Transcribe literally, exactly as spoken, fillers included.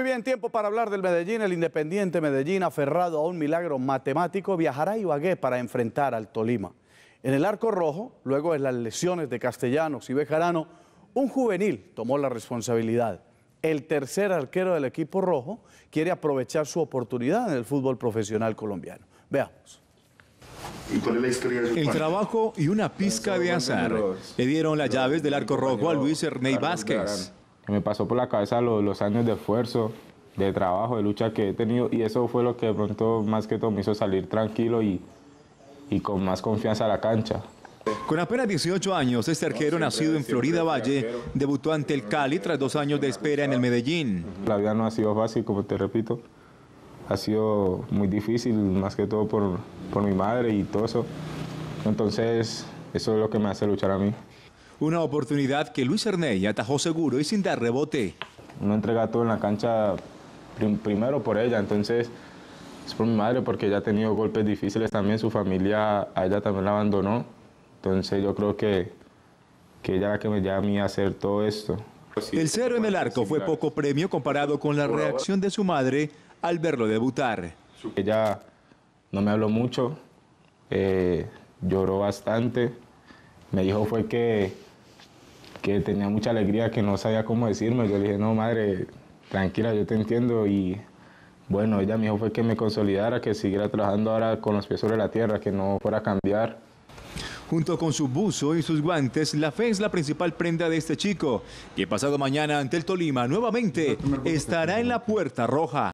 bien, tiempo para hablar del Medellín. El Independiente Medellín, aferrado a un milagro matemático, viajará a Ibagué para enfrentar al Tolima. En el arco rojo, luego de las lesiones de Castellanos y Bejarano, un juvenil tomó la responsabilidad. El tercer arquero del equipo rojo quiere aprovechar su oportunidad en el fútbol profesional colombiano. Veamos. ¿Y cuál es la historia de su El padre? trabajo y una pizca de azar le dieron las llaves del arco rojo a Luis Ernei Vázquez. Me pasó por la cabeza los, los años de esfuerzo, de trabajo, de lucha que he tenido, y eso fue lo que de pronto más que todo me hizo salir tranquilo y, y con más confianza a la cancha. Con apenas dieciocho años, este arquero nacido en Florida Valle debutó ante el Cali tras dos años de espera en el Medellín. La vida no ha sido fácil, como te repito, ha sido muy difícil, más que todo por, por mi madre y todo eso. Entonces, eso es lo que me hace luchar a mí. Una oportunidad que Luis Ernei atajó seguro y sin dar rebote. Uno entrega todo en la cancha prim primero por ella, entonces es por mi madre porque ella ha tenido golpes difíciles también, su familia a ella también la abandonó. Entonces yo creo que, que ella es la que me lleva a mí a hacer todo esto. El cero en el arco fue poco premio comparado con la reacción de su madre al verlo debutar. Ella no me habló mucho, eh, lloró bastante, me dijo fue que, que tenía mucha alegría, que no sabía cómo decirme. Yo le dije, no madre, tranquila, yo te entiendo. Y bueno, ella me dijo fue que me consolidara, que siguiera trabajando ahora con los pies sobre la tierra, que no fuera a cambiar. Junto con su buzo y sus guantes, la fe es la principal prenda de este chico, que pasado mañana ante el Tolima nuevamente estará en la puerta roja.